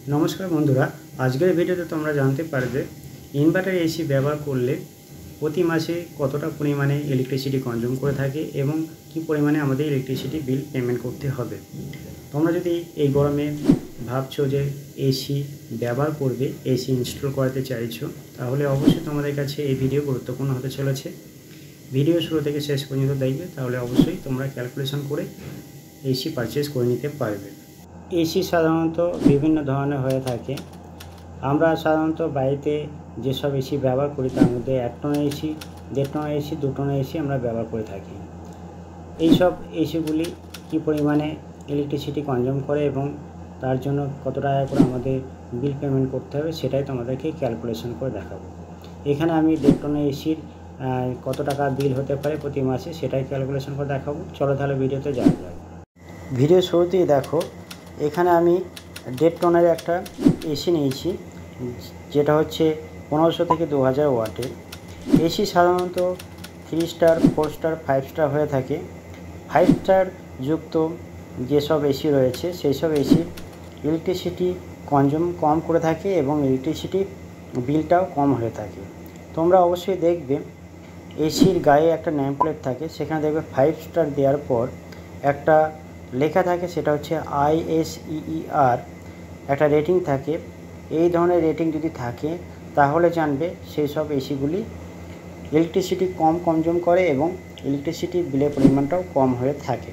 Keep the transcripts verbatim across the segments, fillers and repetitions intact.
नमस्कार बंधुरा आजकेर भिडियोते तोमरा जानते पारबे इनभार्टार एसि व्यवहार करले प्रति मासे कतटा परिमाणे इलेक्ट्रिसिटी कन्ज्यूम करे थाके एबं कि परिमाणे आमादेर इलेक्ट्रिसिटी बिल पेमेंट करते हबे। तोमरा यदि एई गरमे भाबछो जे एसि व्यवहार करबे, एसि इनस्टल कराते चाइछो, ताहले अवश्यई तोमादेर काछे एई भिडियो गुरुत्वपूर्ण होते चलेछे। भिडियो शुरू थेके शेष पर्यन्त देखबे, ताहले अवश्यई तोमरा क्यालकुलेशन करे एसि पारचेज करे निते पारबे। एसि साधारणत विभिन्न धरनेर हये थाके। आमरा साधारणत बाड़ीते जेसब एसि व्यवहार करी तार मध्य एक टन एसि, देড় टन एसि, दो टन एसि आमरा व्यवहार करे थाकी। एई सब एसिगुली कि परिमाणे इलेक्ट्रिसिटी कन्ज्यूम करे एबं तार जोन्नो कत टाका करे आमादेर बिल पेमेंट करते हबे सेटाई तोमादेरके क्यालकुलेशन करे देखाबो। एखाने आमि देড় टन एसिर कत टाका बिल होते पारे प्रति मासे सेटाई क्यालकुलेशन करे देखाबो। चलो ताहले भिडियोते जाओया जाक। भिडियो शुरूतेई देखो एखाने आमी देড় टनेर एकटा एसि निয়েছি जेटा होच्छे पंद्रशो থেকে दो हज़ार ওয়াটের। एसि साधारणत three star four star five star হয়ে থাকে। फाइव स्टार যুক্ত যেসব এসি রয়েছে সেই সব এসি ইলেকট্রিসিটি কনজিউম কম করে থাকে এবং ইলেকট্রিসিটি বিলটাও কম হয়ে থাকে। তোমরা অবশ্যই দেখবে এসির গায়ে একটা নেম প্লেট থাকে, সেখানে দেখবে ফাইভ স্টার দেওয়ার পর একটা লেখা থাকে, সেটা হচ্ছে আইএসইইআর একটা রেটিং থাকে। এই ধরনের রেটিং যদি থাকে তাহলে জানবে সেই সব এসিগুলি ইলেকট্রিসিটি কম কনজিউম করে এবং ইলেকট্রিসিটি বিলের পরিমাণটাও কম হয়ে থাকে।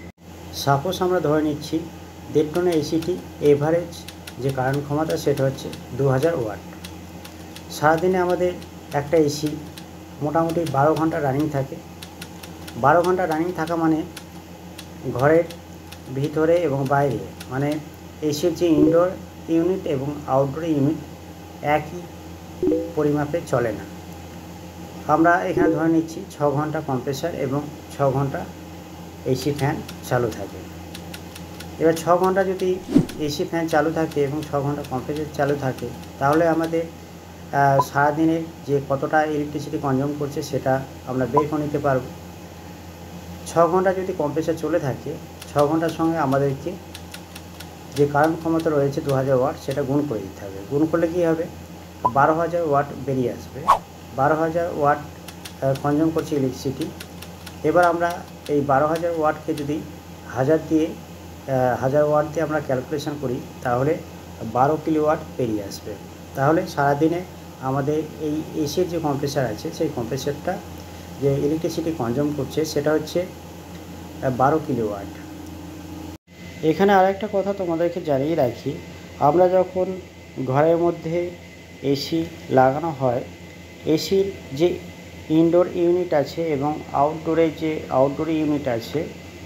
সাপোজ আমরা ধরে নিচ্ছি দেড় টনের এসিটি এভারেজ যে কারেন্ট ক্ষমতা সেটা হচ্ছে দু হাজার ওয়াট। সারাদিনে আমাদের একটা এসি মোটামুটি বারো ঘন্টা রানিং থাকে। বারো ঘন্টা রানিং থাকা মানে ঘরের ভিতরে এবং বাইরে মানে এসির যে ইনডোর ইউনিট এবং আউটডোর ইউনিট একই পরিমাপে চলে না। আমরা এখানে ধরে নিচ্ছি ছ ঘন্টা কম্প্রেসার এবং ছ ঘন্টা এসি ফ্যান চালু থাকে। এবার ছ ঘন্টা যদি এসি ফ্যান চালু থাকে এবং ছ ঘন্টা কম্প্রেসার চালু থাকে তাহলে আমাদের সারাদিনের যে কতটা ইলেকট্রিসিটি কনজিউম করছে সেটা আমরা বের করে নিতে পারব। ছ ঘন্টা যদি কম্প্রেসার চলে থাকে ছ ঘন্টার সঙ্গে আমাদেরকে যে কারেন্ট ক্ষমতা রয়েছে দু হাজার ওয়াট সেটা গুণ করে দিতে হবে। গুণ করলে কী হবে, বারো হাজার ওয়াট বেরিয়ে আসবে। বারো হাজার ওয়াট কনজিউম করছে ইলেকট্রিসিটি। এবার আমরা এই বারো হাজার ওয়াটকে যদি হাজার দিয়ে হাজার ওয়াট দিয়ে আমরা ক্যালকুলেশন করি তাহলে বারো কিলোওয়াট বেরিয়ে আসবে। তাহলে সারাদিনে আমাদের এই এসির যে কম্প্রেসার আছে সেই কম্প্রেসারটা যে ইলেকট্রিসিটি কনজিউম করছে সেটা হচ্ছে বারো কিলোওয়াট। এখানে আরেকটা কথা তোমাদেরকে জানিয়ে রাখি, আমরা যখন ঘরের মধ্যে এসি লাগানো হয় এসির যে ইনডোর ইউনিট আছে এবং আউটডোরের যে আউটডোর ইউনিট আছে,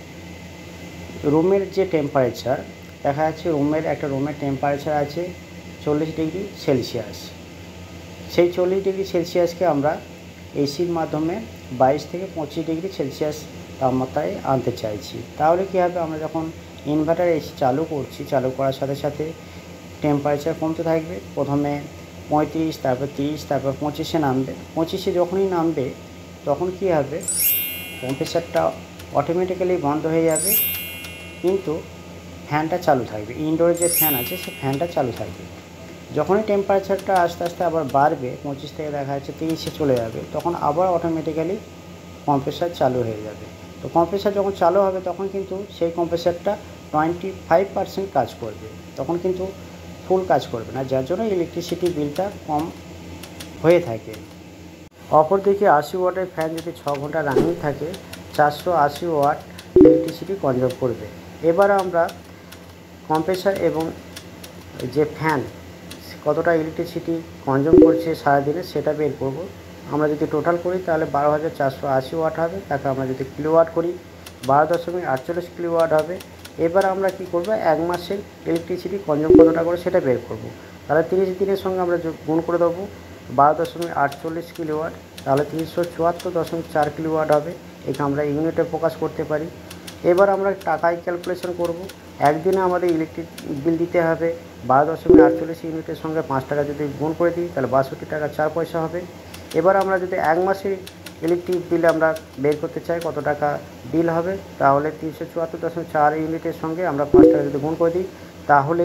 রুমের যে টেম্পারেচার দেখা যাচ্ছে রুমের একটা রুমের টেম্পারেচার আছে চল্লিশ ডিগ্রি সেলসিয়াস। সেই চল্লিশ ডিগ্রি সেলসিয়াসকে আমরা এসির মাধ্যমে বাইশ থেকে পঁচিশ ডিগ্রি সেলসিয়াস তাপমাত্রায় আনতে চাইছি। তাহলে কী হবে, আমরা যখন ইনভার্টার এসি চালু করছি চালু করার সাথে সাথে টেম্পারেচার কমতে থাকবে। প্রথমে পঁয়ত্রিশ, তারপর তিরিশ, তারপর পঁচিশে নামবে। পঁচিশে যখনই নামবে তখন কী হবে, কম্প্রেসারটা অটোমেটিক্যালি বন্ধ হয়ে যাবে কিন্তু ফ্যানটা চালু থাকবে। ইনডোরে যে ফ্যান আছে সেই ফ্যানটা চালু থাকবে। যখনই টেম্পারেচারটা আস্তে আস্তে আবার বাড়বে, পঁচিশ থেকে দেখা যাচ্ছে তিরিশে চলে যাবে, তখন আবার অটোমেটিক্যালি কম্প্রেসার চালু হয়ে যাবে। তো কম্প্রেসার যখন চালু হবে তখন কিন্তু সেই কম্প্রেসারটা টোয়েন্টি ফাইভ পার্সেন্ট কাজ করবে, তখন কিন্তু ফুল কাজ করবে না, যার জন্য ইলেকট্রিসিটি বিলটা কম হয়ে থাকে। অপরদিকে আশি ওয়াটের ফ্যান যদি ছ ঘন্টা রানিং থাকে চারশো আশি ওয়াট ইলেকট্রিসিটি কনজিউম করবে। এবার আমরা কম্প্রেসার এবং যে ফ্যান কতটা ইলেকট্রিসিটি কনজিউম করছে সারাদিনে সেটা বের করব। আমরা যদি টোটাল করি তাহলে বারো হাজার চারশো আশি ওয়াট হবে, তাকে আমরা যদি কিলোওয়াট করি বারো দশমিক আটচল্লিশ কিলোওয়াট হবে। এবার আমরা কি করব, এক মাসের ইলেকট্রিসিটি কনজিউম কতটা করে সেটা বের করব। তাহলে তিরিশ দিনের সঙ্গে আমরা গুণ করে দেবো বারো দশমিক আটচল্লিশ কিলোওয়াট, তাহলে তিনশো চুয়াত্তর দশমিক চার কিলোওয়াট হবে। এখানে আমরা ইউনিটে প্রকাশ করতে পারি। এবার আমরা টাকায় ক্যালকুলেশন করব। একদিনে আমাদের ইলেকট্রিক বিল দিতে হবে বারো দশমিক আটচল্লিশ ইউনিটের সঙ্গে পাঁচ টাকা যদি গুণ করে দিই তাহলে বাষট্টি টাকা চার পয়সা হবে। এবার আমরা যদি এক মাসের ইলেকট্রিক বিল আমরা বের করতে চাই কত টাকা বিল হবে, তাহলে তিনশো চুয়াত্তর দশমিক চার ইউনিটের সঙ্গে আমরা পাঁচ টাকা যদি গুণ করে দিই তাহলে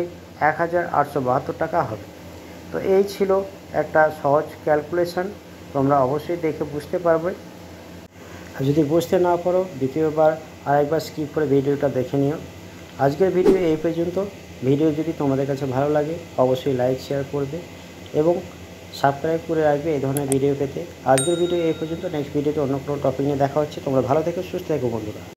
এক হাজার আটশো বাহাত্তর টাকা হবে। তো এই ছিল একটা সহজ ক্যালকুলেশন, তোমরা অবশ্যই দেখে বুঝতে পারবে। আর যদি বুঝতে না পারো দ্বিতীয়বার আরেকবার স্কিপ করে ভিডিওটা দেখে নিও। আজকের ভিডিও এই পর্যন্ত। ভিডিও যদি তোমাদের কাছে ভালো লাগে অবশ্যই লাইক শেয়ার করবে এবং সাবস্ক্রাইব করে রাখবে এই ধরনের ভিডিও পেতে। আজকের ভিডিও এই পর্যন্ত। নেক্সট ভিডিওতে অন্য কোনো টপিক নিয়ে দেখা হচ্ছে। তোমরা ভালো থেকো, সুস্থ থেকো বন্ধুরা।